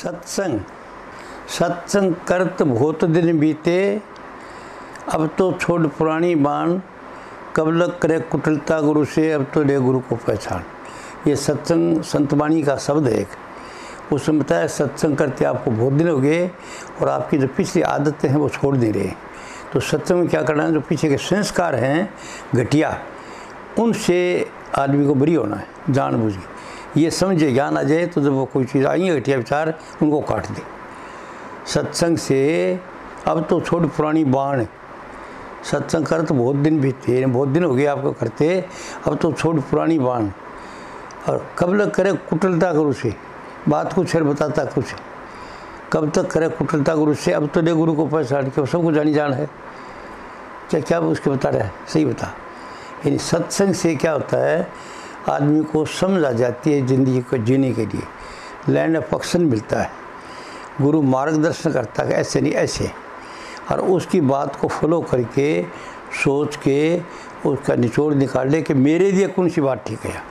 सत्संग सत्संग करत बहुत दिन बीते, अब तो छोड़ पुरानी बाण, कबलक करे कुटिलता गुरु से, अब तो ले गुरु को पहचान। ये सत्संग संतवाणी का शब्द है एक। उसमें बताया सत्संग करते आपको बहुत दिन हो गए और आपकी जो पिछली आदतें हैं वो छोड़ नहीं रहे। तो सत्संग में क्या करना है, जो पीछे के संस्कार हैं घटिया, उनसे आदमी को बरी होना है जानबूझ के। ये समझे ज्ञान आ जाए तो जब वो कोई चीज़ आई है घटिया विचार, उनको काट दे सत्संग से। अब तो छोड़ पुरानी बाण, सत्संग कर तो बहुत दिन बीते, बहुत दिन हो गए आपको करते, अब तो छोड़ पुरानी बाण। और कब तक करे कुटिलता गुरु से, बात कुछ है बताता कुछ, कब तक करे कुटिलता गुरु से, अब तो ले गुरु को पहचान के, सबको जानी जान है। चाहे क्या उसके बता रहा है, सही बता। यानी सत्संग से क्या होता है, आदमी को समझ आ जाती है ज़िंदगी को जीने के लिए, लैंड ऑफ एक्शन मिलता है, गुरु मार्गदर्शन करता है ऐसे नहीं ऐसे। और उसकी बात को फॉलो करके सोच के उसका निचोड़ निकाल ले कि मेरे लिए कौन सी बात ठीक है,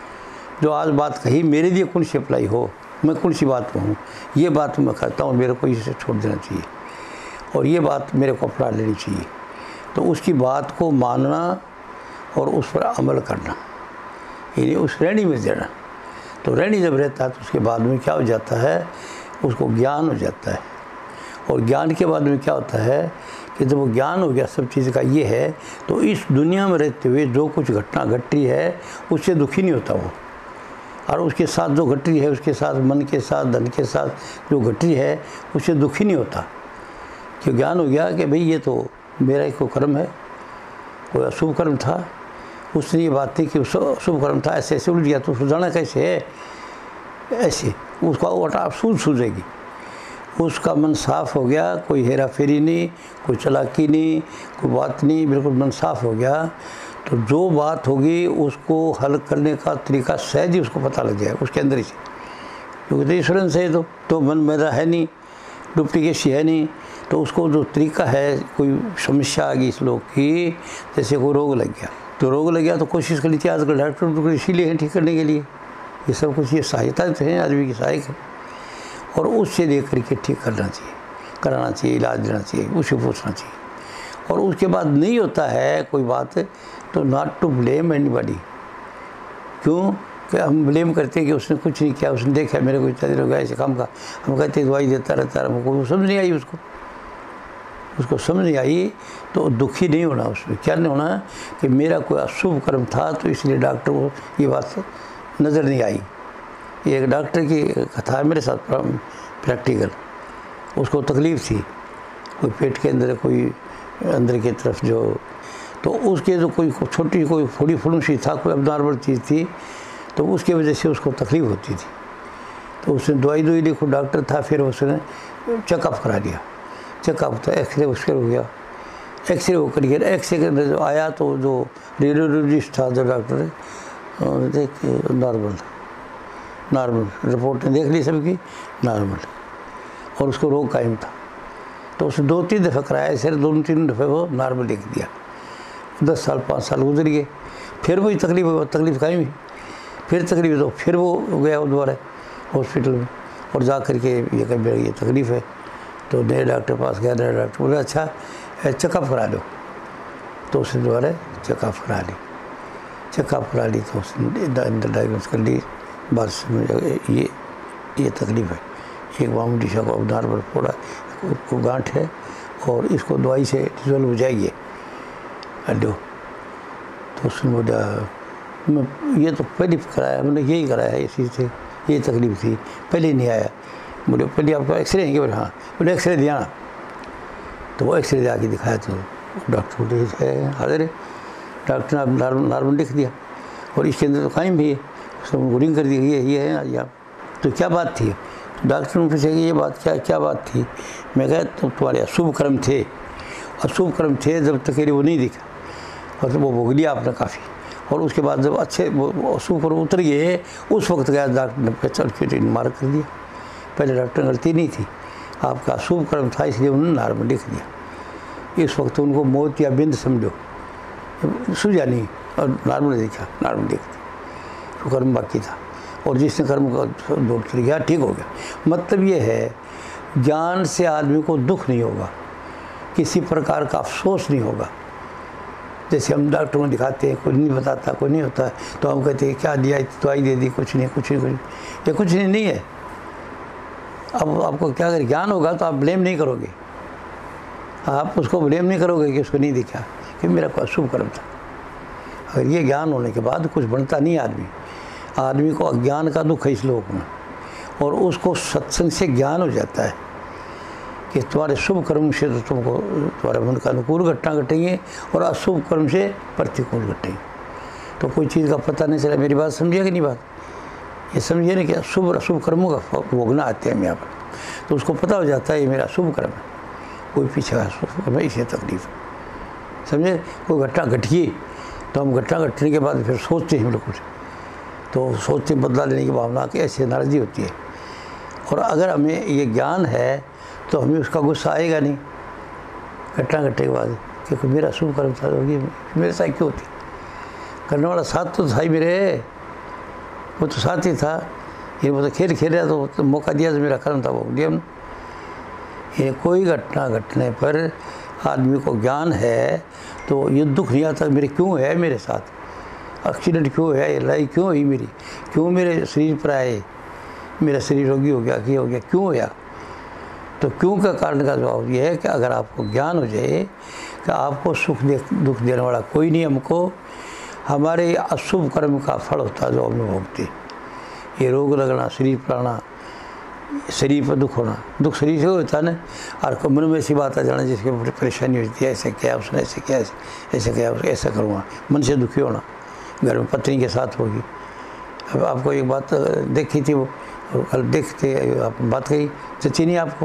जो आज बात कही मेरे लिए कौन सी अप्लाई हो, मैं कौन सी बात कहूँ, ये बात मैं करता हूँ, मेरे को इसे छोड़ देना चाहिए और ये बात मेरे को अपना लेनी चाहिए। तो उसकी बात को मानना और उस पर अमल करना, यानी उस रहनी में देना। तो रहनी जब रहता है तो उसके बाद में क्या हो जाता है, उसको ज्ञान हो जाता है। और ज्ञान के बाद में क्या होता है कि जब वो ज्ञान हो गया सब चीज़ का ये है, तो इस दुनिया में रहते हुए जो कुछ घटना घट रही है उससे दुखी नहीं होता वो। और उसके साथ जो घट रही है, उसके साथ मन के साथ धन के साथ जो घट रही है उससे दुखी नहीं होता। कि ज्ञान हो गया कि भाई ये तो मेरा एक कर्म है, कोई अशुभ कर्म था, उसने ये बात थी कि शुभ कर्म था, ऐसे ऐसे उलझ गया, तो सुधारना कैसे है, ऐसे उसका वटा सूझेगी। उसका मन साफ हो गया, कोई हेरा फेरी नहीं, कोई चालाकी नहीं, कोई बात नहीं, बिल्कुल मन साफ हो गया। तो जो बात होगी उसको हल करने का तरीका सहज ही उसको पता लग जाए उसके अंदर ही से, क्योंकि तो ईश्वरन से तो मन मेरा है नहीं, डुप्लीकेसी है नहीं। तो उसको जो तरीका है, कोई समस्या आ गई इस लोग की, जैसे कोई रोग लग गया, तो रोग लग गया तो कोशिश कर ली थी आजकल डॉक्टर तो इसीलिए हैं ठीक करने के लिए, ये सब कुछ ये सहायता तो है आदमी की सहायक है। और उससे देख करके ठीक करना चाहिए, कराना चाहिए, इलाज देना चाहिए, उसे पूछना चाहिए। और उसके बाद नहीं होता है कोई बात तो नॉट टू ब्लेम एनीबॉडी। क्यों कि हम ब्लेम करते हैं कि उसने कुछ नहीं किया, उसने देखा मेरे को इतना देर हो गया ऐसे काम का, हम कहते दवाई देता रहता है, हमको समझ नहीं आई, उसको समझ नहीं आई। तो दुखी नहीं होना, उसमें क्या नहीं होना कि मेरा कोई अशुभ कर्म था तो इसलिए डॉक्टर को ये बात नज़र नहीं आई। एक डॉक्टर की कथा है मेरे साथ प्रैक्टिकल, उसको तकलीफ़ थी, कोई पेट के अंदर कोई अंदर की तरफ जो, तो उसके जो कोई छोटी कोई थोड़ी फुलूसी था, कोई अबनॉर्मल चीज़ थी, तो उसकी वजह से उसको तकलीफ़ होती थी। तो उसने दवाई लिखो, डॉक्टर था, फिर उसने चेकअप करा दिया। चेकअप तो एक्सरे उसके हो गया, एक्सरे वो कर गया, एक्सरे के अंदर जो आया तो जो रेडियोलॉजिस्ट था जो डॉक्टर देख नॉर्मल रिपोर्ट ने देख ली सबकी नॉर्मल, और उसको रोग कायम था। तो उसने 2-3 दफ़े कराया, सिर्फ 2-3 दफ़े वो नॉर्मल लिख दिया। 10 साल 5 साल गुजर गए, फिर वही तकलीफ कायम हुई, फिर तकलीफ, तो फिर वो गया दोबारा हॉस्पिटल में और जा कर के ये तकलीफ़ है। तो नए डॉक्टर पास गया, नया डॉक्टर बोला अच्छा चेकअप करा लो। तो उसने दोबारा चेकअप करा ली तो उसने डायग्नोस कर ली, बस ये तकलीफ़ है, एक मामूली सा को अवधार पर फोड़ा को गांठ है और इसको दवाई से डिजोल्व हो जाएगी हड्डियों। तो उसने बोला मैं ये तो पहले कराया, मैंने यही कराया इसी से, ये तकलीफ़ थी, पहले नहीं आया। बोले पहले आपका एक्सरे है क्या? बोले हाँ। बोले एक्सरे दिया ना, तो वो एक्सरे दे आके दिखाया तो डॉक्टर बोले है हाजिर है, डॉक्टर ने नॉर्मल लिख दिया और इसके अंदर तो कायम भी है, उसको रिंग कर दी ये है यहाँ। तो क्या बात थी? तो डॉक्टर ने पूछा कि ये बात क्या बात थी? मैं कहा तो तुम्हारे अशुभ कर्म थे, जब तक वो नहीं दिखा और तो वो भोग लिया आपने काफ़ी, और उसके बाद जब अच्छे वो अशुभ कर्म उतर गए, उस वक्त गया डॉक्टर ने पहचान के मार्क कर दिया। पहले डॉक्टर गलती नहीं थी, आपका शुभ कर्म था इसलिए उन्होंने नॉर्मल लिख दिया। इस वक्त उनको मौत या बिंद समझो, सूझा नहीं और नॉर्मल लिख दिया, तो कर्म बाकी था। और जिसने कर्म का दौर चल गया ठीक हो गया। मतलब ये है ज्ञान से आदमी को दुख नहीं होगा, किसी प्रकार का अफसोस नहीं होगा। जैसे हम डॉक्टरों को दिखाते हैं, कोई नहीं बताता, कोई नहीं होता है, तो हम कहते हैं क्या दिया, दवाई दे दी, कुछ नहीं कुछ नहीं, ये कुछ नहीं है। अब आपको क्या अगर ज्ञान होगा तो आप ब्लेम नहीं करोगे, आप उसको ब्लेम नहीं करोगे कि उसको नहीं दिखा कि मेरा कोई अशुभ कर्म था। अगर ये ज्ञान होने के बाद कुछ बनता नहीं आदमी को अज्ञान का दुख है इस लोक में, और उसको सत्संग से ज्ञान हो जाता है कि तुम्हारे शुभ कर्म से तो तुमको तुम्हारे मन का अनुकूल घटना घटेंगे और अशुभ कर्म से प्रतिकूल घटेंगे। तो कोई चीज़ का पता नहीं चला। मेरी बात समझिए कि नहीं बात, ये समझिए ना कि शुभ अशुभ कर्मों का भोगना आते हैं हम यहाँ पर, तो उसको पता हो जाता है ये मेरा शुभ कर्म है, कोई पीछे का शुभ कर्म है, इसे तकलीफ समझे। कोई घटना घटिए तो हम घटना घटने के बाद फिर सोचते हैं हम लोग कुछ, तो सोचते बदला लेने की भावना की ऐसी नाराज़गी होती है। और अगर हमें ये ज्ञान है तो हमें उसका गुस्सा आएगा नहीं घटना घटने के बाद, क्योंकि मेरा शुभ कर्म था, मेरे साथ क्यों होती, करने वाला साथ तो था ही मेरे, वो तो साथ ही था, ये वो तो खेल खेल रहा तो मौका दिया तो मेरा कर्म था वो दिया। ये कोई घटना घटने पर आदमी को ज्ञान है तो ये दुख नहीं आता मेरे क्यों है मेरे साथ, एक्सीडेंट क्यों है, लड़ाई क्यों हुई मेरी, क्यों मेरे शरीर पर आए, मेरा शरीर रोगी हो गया, क्या हो गया, क्यों होया। तो क्यों का कारण का जवाब ये है कि अगर आपको ज्ञान हो जाए कि आपको दुख देने वाला कोई नहीं, हमको हमारे अशुभ कर्म का फल होता है जो हम भोगते। ये रोग लगना, शरीर पर आना, शरीर पर दुख होना, दुख शरीर से होता है ना, और मन में ऐसी बात आ जाना जिसके ऊपर परेशानी होती है, ऐसे क्या उसने ऐसे क्या ऐसे क्या ऐसा करूँगा, मन से दुखी होना, घर में पत्नी के साथ होगी। अब आपको एक बात देखी थी, वो कल देखते आप बात कही जची नहीं आपको,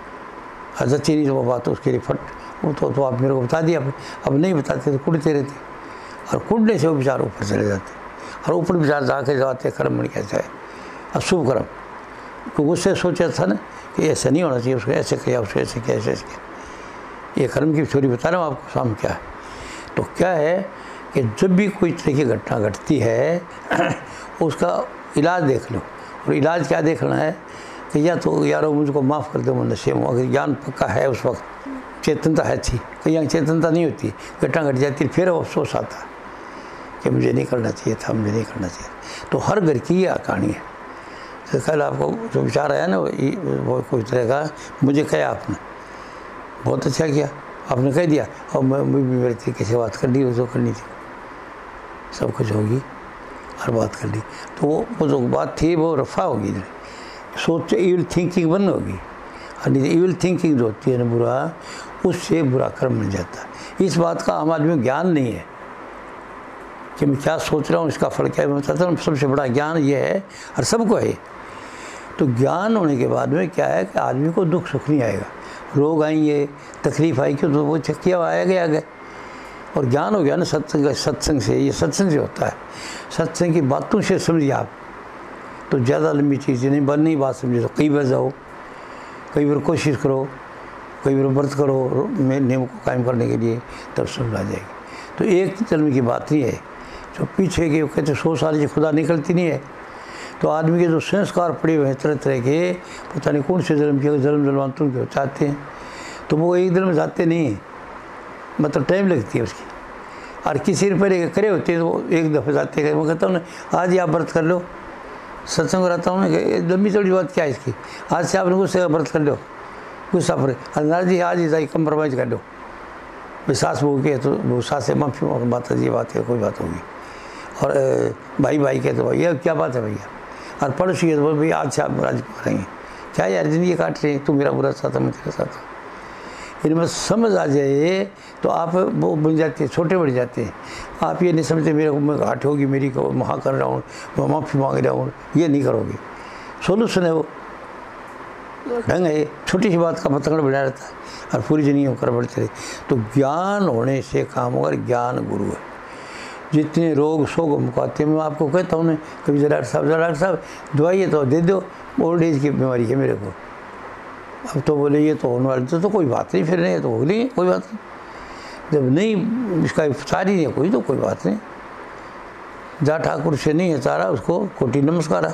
जची नहीं तो वो बात उसके लिए फट वो तो आप मेरे को बता दिया, अब नहीं बताते तो कुड़ते रहते, और कुड़ने से वो विचार ऊपर चले जाते, और ऊपर विचार जाके जाते कर्म बन कैसा है अशुभ कर्म, क्योंकि उससे सोचा था ना कि ऐसा नहीं होना चाहिए, उसको ऐसे किया, उसको ऐसे किया, ऐसे किया। ये कर्म की थ्योरी बता रहा हूँ आपको सामने क्या है। तो क्या है कि जब भी कोई तरह की घटना घटती है उसका इलाज देख लो, और इलाज क्या देखना है कि या तो यारो मुझको माफ़ कर दो मैं नशे में, अगर ज्ञान पक्का है उस वक्त चेतनता है थी, कहीं यहाँ चेतनता नहीं होती, घटना घट जाती फिर अफसोस आता है कि मुझे नहीं करना चाहिए था, मुझे नहीं करना चाहिए। तो हर घर की ये कहानी है। तो कल आपको जो विचार आया ना वो कोई तरह का मुझे कहा आपने, बहुत अच्छा किया आपने कह दिया, और मैं भी मेरे तरीके से बात कर ली, उसको करनी थी, सब कुछ होगी हर बात कर ली। तो वो जो बात थी वो रफा होगी, सोच इविल थिंकिंग बंद होगी, और इविल थिंकिंग जो होती है ना बुरा, उससे बुरा कर्म मिल जाता है। इस बात का हम आदमी ज्ञान नहीं है कि मैं क्या सोच रहा हूँ, इसका फल क्या है, मैं बताता हूँ। सबसे बड़ा ज्ञान ये है, और सबको है। तो ज्ञान होने के बाद में क्या है कि आदमी को दुख सुख नहीं आएगा, रोग आएंगे, तकलीफ आएगी, तो वो चक्किया आएगा आगे। और ज्ञान हो गया ना सत्संग से, ये सत्संग से होता है, सत्संग की बातों से समझिए आप, तो ज़्यादा लंबी चीज़ें नहीं बन नहीं बात समझे, तो कई बार जाओ, कई बार कोशिश करो, कई बार व्रत करो नियम को कायम करने के लिए, तब समझ आ जाएगी। तो एक जन्म की बात नहीं है, जो पीछे के कहते 100 साल से खुदा निकलती नहीं है। तो आदमी के जो संस्कार पड़े हुए हैं तरह तरह के, पता नहीं कौन से जन्म के जन्मांतर के चाहते हैं, तो वो एक दिन में जाते नहीं हैं, मतलब टाइम लगती है उसकी। और किसी रुपये करे होते हैं तो वो एक दफ़े जाते हैं। मैं कहता हूँ ना आज ही आप व्रत कर लो, सत्संग रहता हूँ ना, लंबी चौड़ी बात क्या है इसकी, आज से आपने गुस्से का व्रत कर लो, गुस्सा पर नाराज जी आज ही जाइए कंप्रोमाइज़ कर लो, भाई सास बहू के तो वो सास से माफ़ी बात है, ये बात है, कोई बात होगी। और भाई भाई के तो भाई ये क्या बात है भैया, और पड़ोसी है तो भाई आज से आप आज करेंगे क्या यार, जिंदगी काट रहे हैं, तू मेरा बुरा साथ मैं तेरा साथ। इनमें समझ आ जाए तो आप वो बन जाते हैं, छोटे बढ़ जाते हैं। आप ये नहीं समझते मेरे को मैं घाट होगी मेरी को वहाँ कर रहा हूँ, मैं माफ़ी मांग रहा हूँ, ये नहीं करोगे। सोल्यूशन है वो, ढंग है, छोटी सी बात का पतंगड़ बढ़ा रहता है और पूरी जिंदगी कर बढ़ते रहे। तो ज्ञान होने से काम होगा, ज्ञान गुरु है। जितने रोग शोग मुकाते मैं आपको कहता हूँ ना, कभी डॉक्टर साहब दवाई तो दे दो, ओल्ड एज की बीमारी है मेरे को, अब तो बोले ये तो होने वाली तो कोई बात नहीं, फिर नहीं तो हो नहीं, कोई बात नहीं। जब नहीं इसका उपचार ही नहीं कोई, तो कोई बात नहीं, जा ठाकुर से नहीं है चारा, उसको कोटि नमस्कार।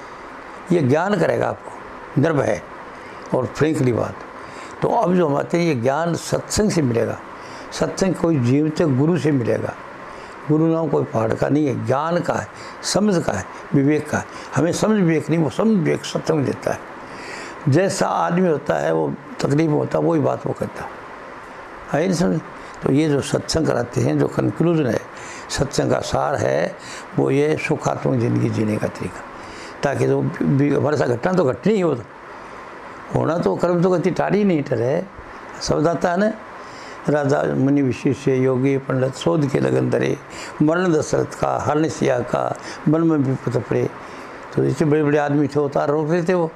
ये ज्ञान करेगा आपको निर्भय और फ्रेंकली बात। तो अब जो हमारे ये ज्ञान सत्संग से मिलेगा। सत्संग कोई जीवित गुरु से मिलेगा। गुरु नाम कोई पहाड़ का नहीं है, ज्ञान का है, समझ का है, विवेक का है। हमें समझ विवेक नहीं, वो समझ विवेक सत्संग देता है। जैसा आदमी होता है वो तकलीफ होता है, वही बात वो करता है नहीं समझ। तो ये जो सत्संग कराते हैं, जो कंक्लूजन है सत्संग का सार है, वो ये सुखात्मक ज़िंदगी जीने का तरीका, ताकि तो हमारे साथ घटना तो घटनी ही हो, तो होना तो कर्म तो गति टारी नहीं टरे। शब्द आता है ना, राजा मुनि विशिष्य योगी पंडित शोध के लगन धरे, मरण दशरथ का हरण सिया का मन में विपत पड़े। तो जैसे बड़े बड़े आदमी थे उतार रोक रहे थे, वो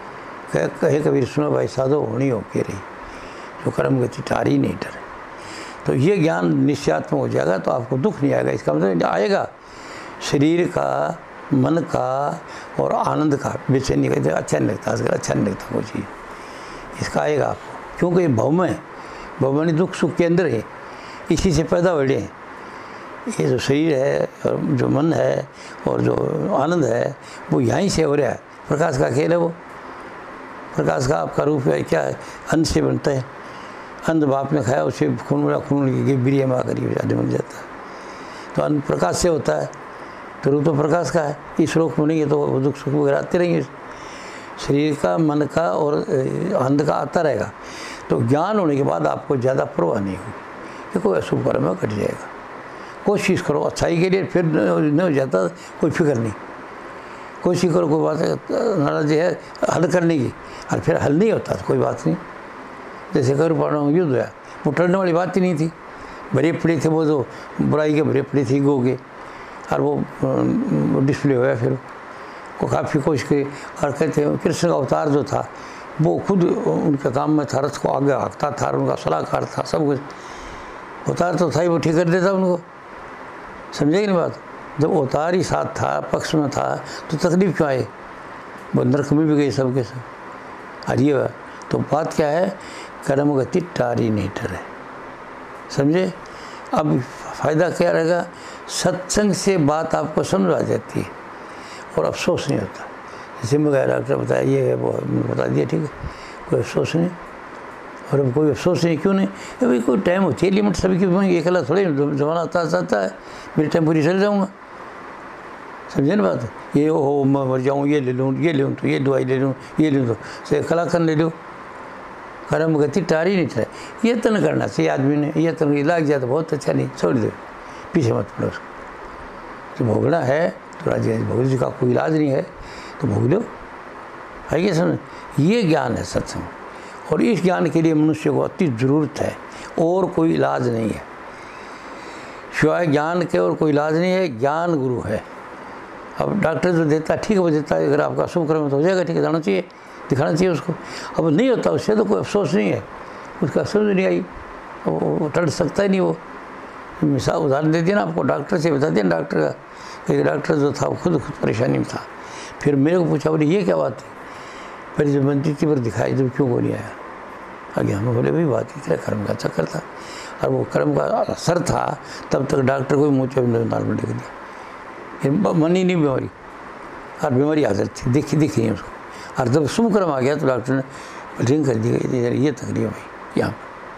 कहे कबीर सुनो भाई साधो होनी हो के रही, जो कर्म गति टारी नहीं टरे। तो ये ज्ञान निश्चयात्मक हो जाएगा तो आपको दुख नहीं आएगा। इसका मतलब आएगा शरीर का, मन का और आनंद का बेचैनी का, अच्छा नहीं लगता, आजकल अच्छा नहीं लगता वो चीज़, इसका आएगा आपको। क्योंकि ये भव में, भव में दुख सुख के अंदर है, इसी से पैदा हो रहे हैं। ये जो शरीर है और जो मन है और जो आनंद है वो यहीं से हो रहा है। प्रकाश का खेल है वो। प्रकाश का आपका रूप है क्या है, अन्न से बनता है। अन्न बाप ने खाया, उसे खून बड़ा खून की बिरिया में आकर आदमी बन जाता है। तो अन्न प्रकाश से होता है, तो रूप तो प्रकाश का है। इस रोग में नहीं है तो दुख सुख वगैरह आते रहेंगे। शरीर का, मन का और आनंद का आता रहेगा। तो ज्ञान होने के बाद आपको ज़्यादा परवाह नहीं होगी कि कोई अशुभ कर्म में कट जाएगा। कोशिश करो अच्छाई के लिए, फिर नहीं हो जाता कोई फिक्र नहीं। कोशिश करो, कोई बात नाराज़ी है हल करने की, और फिर हल नहीं होता तो कोई बात नहीं। जैसे कौरव पांडवों में युद्ध हुआ, वो टलने वाली बात ही नहीं थी। भरे पड़े थे वो, जो बुराई के भरे पड़े थे गो के, और वो डिस्प्ले हुआ। फिर वो काफ़ी कोशिश की, और कहते हैं कृष्ण का अवतार जो था वो खुद उनके काम में था, रथ को आगे हाँकता था, उनका सलाहकार था, सब कुछ अवतार तो था ही, वो ठीक कर देता उनको। समझेगी नहीं बात। जब अवतार ही साथ था, पक्ष में था, तो तकलीफ क्यों आई? वो नरक में भी गए सब के सब। और ये तो बात क्या है, कर्म गति टारी नहीं टरे। समझे? अब फ़ायदा क्या रहेगा, सत्संग से बात आपको समझ आ जाती है और अफसोस नहीं होता। जैसे मैं डॉक्टर बताया ये है, वो बता दिया, ठीक है, कोई अफसोस नहीं। और अब कोई अफसोस नहीं, क्यों नहीं? अभी कोई टाइम होती है लिमिट सभी की, एक अला थोड़े जमाना आता है मेरे टाइम पूरी चल जाऊँगा। समझे ना बात? ये हो मैं मर जाऊँ, ये ले लूँ तो ये दवाई ले लूँ, ये ले लूँ तो कलाकंद ले लूँ। कर्म गति टारी नहीं टरे। ये तन करना चाहिए आदमी ने। ये तन इलाज जाए तो बहुत अच्छा, नहीं छोड़ दो, पीछे मत पड़ो उसको। तो भोगना है तो राजी भोग जी का कोई इलाज नहीं है तो भोग लो, है क्या समझ? ये ज्ञान है सत्संग, और इस ज्ञान के लिए मनुष्य को अति ज़रूरत है। और कोई इलाज नहीं है सिवाय ज्ञान के, और कोई इलाज नहीं है। ज्ञान गुरु है। अब डॉक्टर जो देता है ठीक है, वो देता है, अगर आपका शुभ कर्म तो हो जाएगा, ठीक है, जाना चाहिए, दिखाना चाहिए उसको। अब नहीं होता उससे तो कोई अफसोस नहीं है, उसका समझ नहीं आई, वो टल सकता ही नहीं। वो मिसाल उदाहरण दे दिया ना आपको, डॉक्टर से बता दिया डॉक्टर का, एक डॉक्टर जो था वो खुद परेशानी में था। फिर मेरे को पूछा, बोले ये क्या बात है? पहले जब बनती थी पर दिखाई जब क्यों को नहीं आया आगे? हमें बोले भाई बात ही कर्म का चक्कर था, और वो कर्म का असर था। तब तक डॉक्टर को मुँह पे नॉर्मल लिख दिया, फिर मन ही नहीं बीमारी, और बीमारी हाजिर थी, दिखी है उसको। और जब शुभ कर्म आ गया तो डॉक्टर ने रिंग कर दी, ये तकलीफ है भाई यहाँ।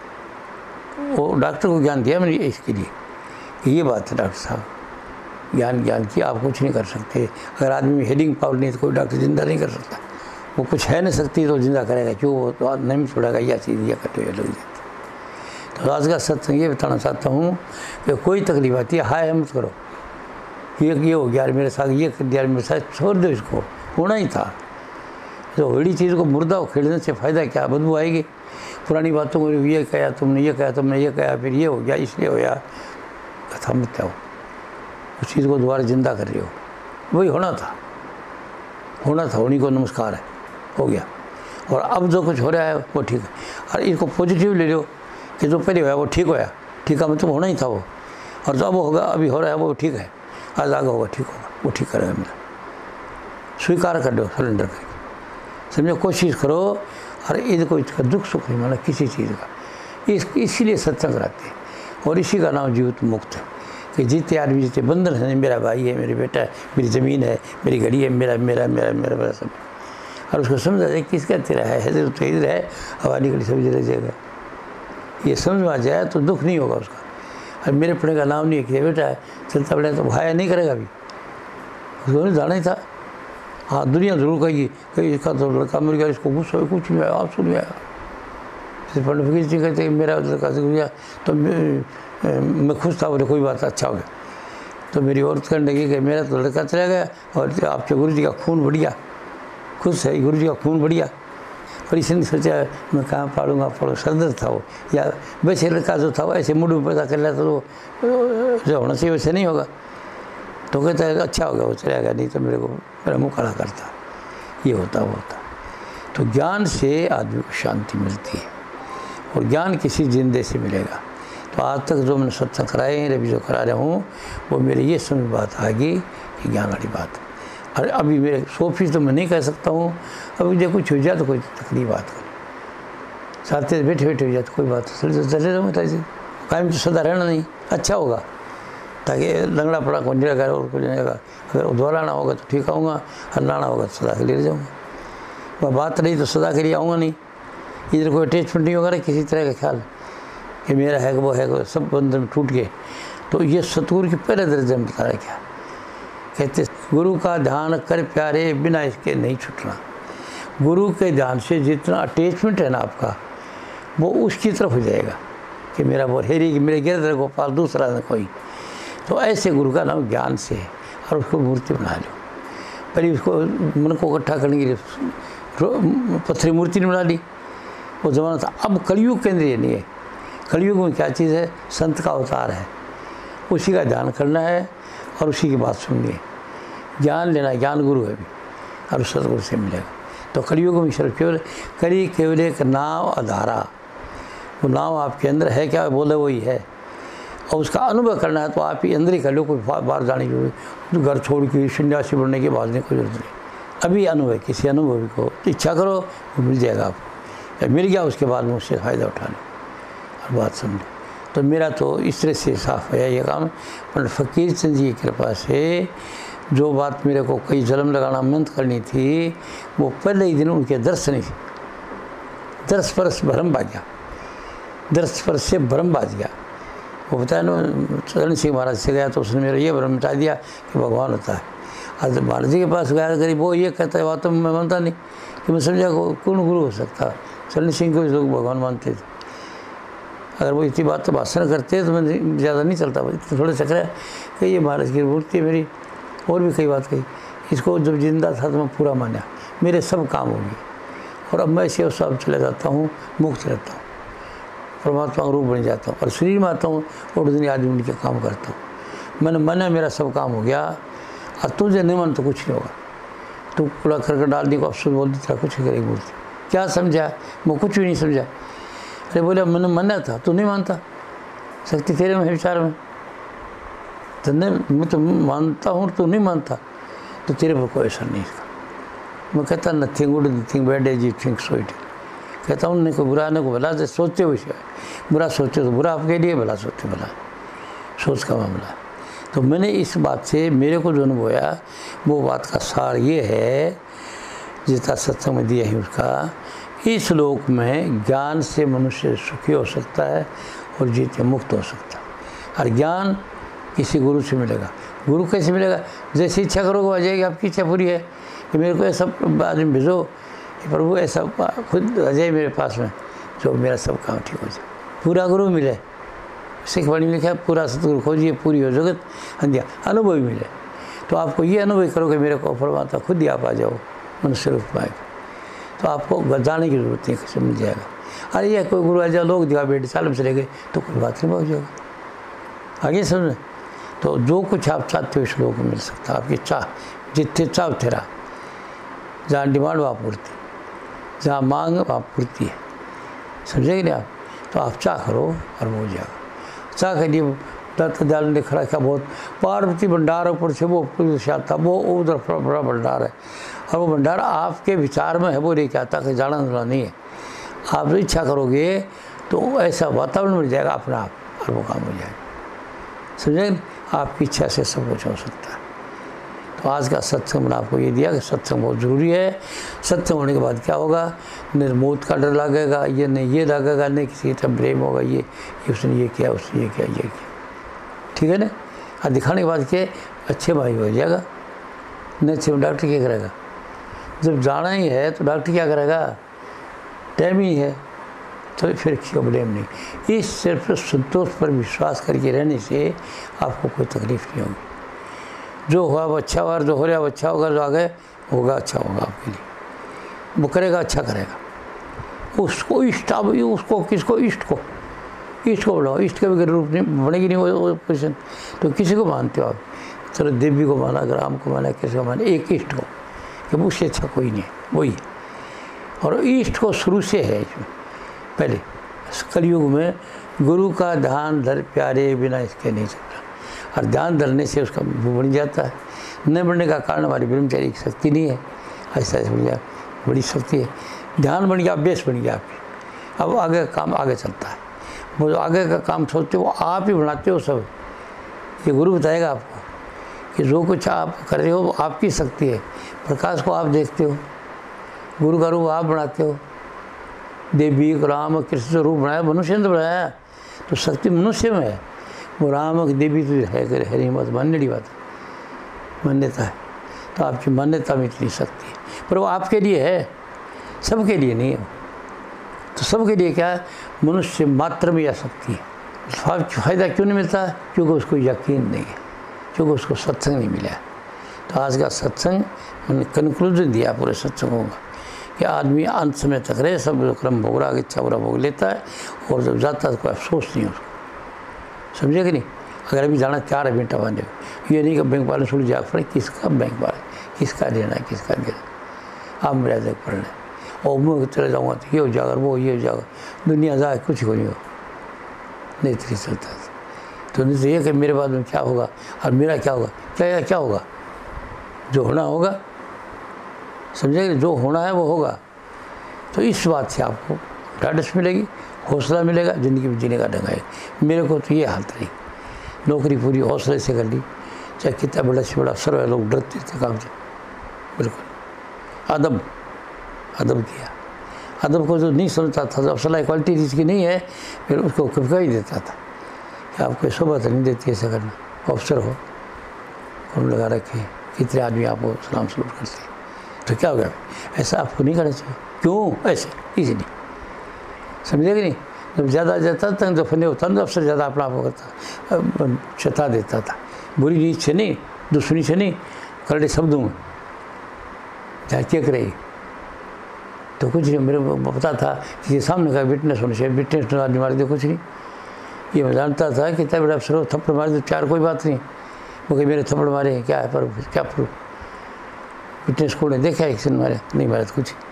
वो डॉक्टर को ज्ञान दिया मैंने इसके लिए, ये बात है डॉक्टर साहब, ज्ञान की आप कुछ नहीं कर सकते। अगर आदमी में हीलिंग पावर नहीं तो कोई डॉक्टर जिंदा नहीं कर सकता। वो कुछ है नहीं सकती तो जिंदा करेगा क्यों? वो तो नहीं छोड़ेगा, या चीज़ या कटे लग जाती। तो आज का सत्संग ये बताना चाहता हूँ कि कोई तकलीफ आती है, हाय मत करो, ये हो गया मेरे साथ, ये कर दिया मेरे साथ, छोड़ दो, इसको होना ही था। तो बड़ी चीज़ को मुर्दा खेलने से फ़ायदा क्या? बदबू आएगी। पुरानी बातों को ये कहा तुमने, ये कहा तुमने, ये कहा, फिर ये हो गया, इसलिए हो गया, कथा मत जाओ। उस चीज़ को दोबारा जिंदा कर रही हो, वही होना था, उन्हीं को नमस्कार है, हो गया। और अब जो कुछ हो रहा है वो ठीक है, और इसको पॉजिटिव ले लो कि जो पहले हुआ वो ठीक होया, ठीक है मतलब होना ही था वो। और जो अब होगा, अभी हो रहा है वो ठीक है, आज आगे होगा ठीक होगा, वो ठीक करेगा मेरा। स्वीकार कर दो, सरेंडर करके, समझो, कोशिश करो। और इसको इसका दुख सुख नहीं माना किसी चीज़ का। इसीलिए सत्संग कराते हैं, और इसी का नाम जीवित मुक्त है। कि जीते आदमी जीते बंधन है, मेरा भाई है, मेरी बेटा है, मेरी ज़मीन है, मेरी घड़ी है, मेरा मेरा मेरा मेरा मेरा सब। और उसको समझा जाए किसका तेरा है, तो इधर है, हवा निकली सब जगह जगह। ये समझ आ जाए तो दुख नहीं होगा उसका। और मेरे पढ़ने का नाम नहीं है कि बेटा है चलता पड़े तो भाया नहीं करेगा अभी, उसको नहीं जाना ही था। हाँ दुनिया जरूर कहेगी कि इसका तो लड़का मर गया, इसको गुस्सा कुछ नहीं आया, आंसू नहीं आया। जैसे पंडित फकीर जी कहते मेरा लड़का से गया तो मैं खुश था, बोले कोई बात अच्छा हो गया। तो मेरी औरत कहने लगी कि मेरा तो लड़का चला गया और आपके गुरु जी का खून बढ़ गया, खुश है गुरु जी का खून बढ़ गया। और इसने सोचा मैं कहाँ पालूंगा, सरदर्द था वो, या वैसे लड़का जो था वो ऐसे मूड में पैदा कर लिया तो जो होना चाहिए वैसे नहीं होगा। तो कहता है अच्छा हो गया वो चला गया, नहीं तो मेरे को मेरा मुँह काला करता, ये होता वो होता। तो ज्ञान से आदमी को शांति मिलती है और ज्ञान किसी जिंदे से मिलेगा। तो आज तक जो मैंने सत्संग कराए हैं, अभी जो करा रहा हूँ, वो मेरे ये समझ बात आ गई कि ज्ञान वाली बात है। और अभी मेरे 100% तो मैं नहीं कह सकता हूँ, अभी जब कुछ हो जाए तो कोई तकलीफ बात करें, साथ बैठे बैठे हो जाए तो कोई बात चले जाऊँगा, ताकि कायम तो सदा रहना नहीं, अच्छा होगा, ताकि लंगड़ा पड़ा कौन जाएगा और कुछ जाएगा। अगर उद्वार आना होगा तो ठीक आऊँगा, और लाना होगा तो सदा के लिए जाऊँगा। वह बात रही तो सदा के लिए आऊँगा नहीं, इधर कोई अटैचमेंट नहीं होगा ना किसी तरह का ख्याल कि मेरा है वो है, सब बंधन में टूट गए। तो ये सतगुरु के पहले दर्जे में बता रहा क्या कहते, गुरु का ध्यान कर प्यारे बिना इसके नहीं छूटना। गुरु के ध्यान से जितना अटैचमेंट है ना आपका, वो उसकी तरफ हो जाएगा कि मेरा वो हेरी कि मेरे गिरधर गोपाल दूसरा न कोई। तो ऐसे गुरु का नाम ज्ञान से है, और उसको मूर्ति बना लो। पहले उसको मन को इकट्ठा करने के लिए पत्थरी मूर्ति ने बना ली, वो ज़माना था। अब कलयुग के अंदर ये नहीं है, कलयुग में क्या चीज़ है, संत का अवतार है, उसी का ध्यान करना है और उसी की बात सुननी है, ज्ञान लेना है, ज्ञान गुरु है भी, और सतगुरु से मिलेगा। तो कलयुग में सिर्फ केवल कली केवल एक नाव अधारा, वो नाव आपके अंदर है क्या बोले वही है, और उसका अनुभव करना है तो आप ही अंदर ही कर लो, कोई बाहर जाने की, घर छोड़ के सन्यासी बनने की बात नहीं, कोई जरूरत नहीं। अभी अनुभव, किसी अनुभवी को इच्छा करो वो मिल जाएगा आपको, मिल गया उसके बाद में उससे फ़ायदा उठाने और बात समझो। तो मेरा तो इस तरह से साफ है ये काम। पर फ़कीर चंद जी की कृपा से जो बात मेरे को कई जन्म लगाना मेहनत करनी थी, वो पहले ही दिन उनके दर्शन ही, दर्श परस भरम बाज गया, दर्श परस से भरम बाज गया। वो बताया ना चरण सिंह महाराज से गया तो उसने मेरा ये भ्रम मिटा दिया कि भगवान होता है। आज महाराज जी के पास गया करीब, वो ये कहता है बात तो मैं मानता नहीं, कि मैं समझा कौन गुरु हो सकता, चरण सिंह को लोग भगवान मानते थे। अगर वो इतनी बात तो भाषण करते तो मैं ज़्यादा नहीं चलता, थोड़े चक्कर है कि ये महाराज की मूर्ति है मेरी, और भी कई बात कही। इसको जब जिंदा था तो मैं पूरा माना, मेरे सब काम हो गए, और अब मैं इसे सब चले जाता हूँ, मुक्त रहता हूँ, परमात्मा का रूप बन जाता हूँ, और शरीर में आता हूँ और दुनिया आदमी उनके काम करता हूँ। मैंने माना मेरा सब काम हो गया, और तुझे नहीं मन तो कुछ नहीं होगा। तू पूरा करके डाल दी को अफसोस बोल देता कुछ करेगी मूर्ति, क्या समझा, मैं कुछ भी नहीं समझा। अरे बोले मैंने माना था, तू नहीं मानता, शक्ति तेरे में है विचार में, तन्ने मैं तो मानता हूँ तू नहीं मानता, तो तेरे पर कोई असर नहीं इसका। मैं कहता nothing good nothing bad as you think so it, कहता हूँ नहीं कोई बुरा नहीं कोई भला, जैसे सोचते हुए बुरा सोचते तो बुरा आपके लिए, भला सोचते भला, सोच का मामला। तो मैंने इस बात से मेरे को जो अनुभव आया, वो बात का सार ये है जितना सत्संग में दिया है उसका, इस लोक में ज्ञान से मनुष्य सुखी हो सकता है और जीते मुक्त हो सकता है। और ज्ञान किसी गुरु से मिलेगा। गुरु कैसे मिलेगा, जैसे इच्छा करोगे आ जाएगी, आपकी इच्छा पूरी है कि मेरे को ऐसा आदमी भेजो, प्रभु ऐसा खुद आ जाए मेरे पास में जो मेरा सब काम ठीक हो जाए। पूरा गुरु मिले, सिख वाणी में लिखा पूरा सतगुरु खोजिए पूरी हो जगत अंधिया, अनुभव मिले। तो आपको ये अनुभव करोगे मेरे को परमात्मा खुद ही आप आ जाओ मनुष्य रूप में, तो आपको जाने की जरूरत नहीं, कैसे मिल जाएगा। अरे ये कोई गुरु आ जाओ लोग दिखा बेटे साल में चले गए तो कोई बात नहीं हो जाएगा, आगे समझ। तो जो कुछ आप चाहते हो इस लोग को मिल सकता है, आपकी चाह जितने चाह तेरा, जहाँ डिमांड वहाँ पूर्ति, जहाँ मांग वहाँ पूर्ति है, समझेंगे नहीं आप। तो आप चाह करो और वो हो जाएगा। चाह के लिए दत्त दयाल ने खड़ा क्या बहुत पार्वती भंडार ऊपर से वो आता, वो उधर बड़ा भंडार है, और वो भंडार आपके विचार में है, वो नहीं कहता कि जाना जाना नहीं है। आप जो इच्छा करोगे तो ऐसा वातावरण मिल जाएगा अपना आप, और वो काम हो जाएगा, समझे। आपकी इच्छा से सब कुछ हो सकता है। तो आज का सत्संग मैंने आपको ये दिया कि सत्संग बहुत ज़रूरी है। सत्संग होने के बाद क्या होगा, निर्मोत का डर लगेगा, ये नहीं ये लगेगा, नहीं किसी का प्रेम होगा, ये उसने ये किया, उसने ये किया, ये किया, ठीक है ना। और दिखाने के बाद के अच्छे भाई हो जाएगा, नहीं अच्छे डॉक्टर क्या करेगा। जब जाना ही है तो डॉक्टर क्या करेगा, टाइम ही है, तो फिर किसी को ब्लेम नहीं। इस सिर्फ संतोष पर विश्वास करके रहने से आपको कोई तकलीफ नहीं होगी। जो हुआ वो अच्छा हुआ, जो हो रहा वो अच्छा होगा, जो आगे होगा अच्छा होगा आपके लिए, वो करेगा अच्छा करेगा। उसको इष्ट, आप उसको किसको, इष्ट को बढ़ाओ। इष्ट का भी रूप नहीं बनेगी नहीं वो पोजिशन। तो किसी को मानते हो आप, चलो देवी को माना, राम को माना, किसी को माना, एक इष्ट को, कि मुझसे अच्छा कोई नहीं है, वही है। और इष्ट को शुरू से है इसमें, पहले कलयुग में गुरु का ध्यान धर प्यारे, बिना इसके नहीं चलता। और ध्यान धरने से उसका वो बन जाता है। न बनने का कारण हमारी ब्रह्मचारी की शक्ति नहीं है, ऐसा ऐसा बन गया, बड़ी शक्ति है। ध्यान बन गया, अभ्यास बन गया आपकी, अब आगे का काम आगे चलता है। वो जो आगे का काम सोचते हो वो आप ही बनाते हो सब। ये गुरु बताएगा आपको कि जो कुछ आप कर रहे हो वो आपकी शक्ति है। प्रकाश को आप देखते हो, गुरु का रूप आप बनाते हो। देवी राम कृष्ण जो रूप बनाया मनुष्य ने तो बनाया, तो शक्ति मनुष्य में है। वो राम देवी तो है हरी मत मानने की बात है, मान्यता है। तो आपकी मान्यता में इतनी शक्ति है, पर वो आपके लिए है, सबके लिए नहीं है। तो सबके लिए क्या है, मनुष्य मात्र में यह शक्ति है। फ़ायदा क्यों नहीं मिलता, क्योंकि उसको यकीन नहीं है, क्योंकि उसको सत्संग नहीं मिला है। तो आज का सत्संग मैंने कंक्लूजन दिया पूरे सत्संगों का कि आदमी अंत समय तक रहे, सब क्रम भोग रहा, इच्छा बुरा भोग लेता है, और जब जाता है तो कोई अफसोस नहीं है उसको, समझे कि नहीं। अगर अभी जाना 4 घंटा बांधे हो, ये नहीं कि बैंक वाले छोड़ जाग पड़े, किसका बैंक वाले, किसका देना है, किसका देना, आप मेरा देख पढ़ना है। और मैं चले जाऊँगा तो ये हो जाएगा, वो ये हो जाएगा, दुनिया जाए कुछ हो नहीं हो, नहीं तरी चलता। तो नहीं तो ये कि मेरे बाद में क्या होगा और मेरा क्या होगा, क्या होगा, जो होना होगा, समझेंगे, जो होना है वो होगा। तो इस बात से आपको ढाढ़स मिलेगी, हौसला मिलेगा, ज़िंदगी में जीने का ढंग है। मेरे को तो ये हालत रही, नौकरी पूरी हौसले से कर ली, चाहे कितना बड़ा से बड़ा अफसर है, लोग डरते थे काम से, बिल्कुल अदब किया। अदब को जो नहीं समझता था, जब सलाह क्वालिटी जिसकी नहीं है, फिर उसको कभी ही देता था कि आपको शोभा नहीं देती ऐसा करना, अफसर हो कौन लगा रखे, कितने आदमी आपको सलाम सलूट करते हैं, तो क्या हो गया, ऐसा आपको नहीं करना चाहिए। क्यों ऐसे, इसी नहीं, समझे कि नहीं। जब ज़्यादा जाता था तो फने होता तो अफसर ज़्यादा अपना आप करता, चता देता था, बुरी नीच से नहीं, दुश्मनी से नहीं, करड़े शब्दों में चाहे चेक रही तो कुछ नहीं। मेरे को पता था कि सामने का विटनेस होने से, विटनेस आदमी मार दे कुछ नहीं। ये मैं जानता था कि इतना बड़ा अफसर हो, थप्पड़ मार दे 4 कोई बात नहीं, वो कि मेरे थप्पड़ मारे क्या है, पर क्या प्रूफ, विटनेस को ने देखा है, किसी ने मारे नहीं, मारे तो कुछ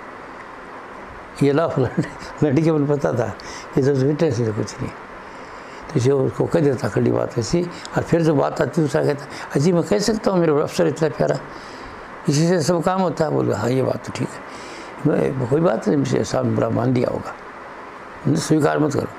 ये लाफ लड़की के मन पता था कि जब विटनेस ही तो कुछ नहीं। तो इसे उसको कह देता खड़ी बात ऐसी, और फिर जो बात आती दूसरा कहता अजी मैं कह सकता हूँ मेरा अफसर इतना प्यारा, इसी से सब काम होता है। बोल हाँ ये बात तो ठीक है, मैं कोई बात नहीं, मुझे सामने बुरा मान लिया होगा, स्वीकार मत करो,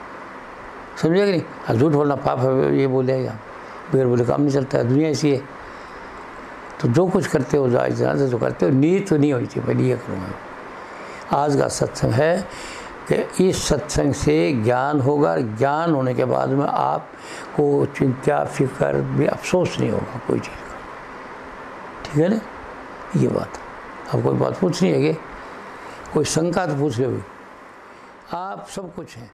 समझे कि नहीं। अब झूठ बोलना पाप है, ये बोले यहाँ बगैर बोले काम नहीं चलता है, दुनिया ऐसी है। तो जो कुछ करते हो जाए जो करते हो, नीयत तो नहीं होनी चाहिए, पहले ये करूँगा। आज का सत्संग है कि इस सत्संग से ज्ञान होगा, ज्ञान होने के बाद में आपको चिंता फिक्र भी अफसोस नहीं होगा कोई चीज़ का, ठीक है ना। ये बात अब कोई बात पूछनी है कि कोई शंका तो पूछ लो, आप सब कुछ हैं।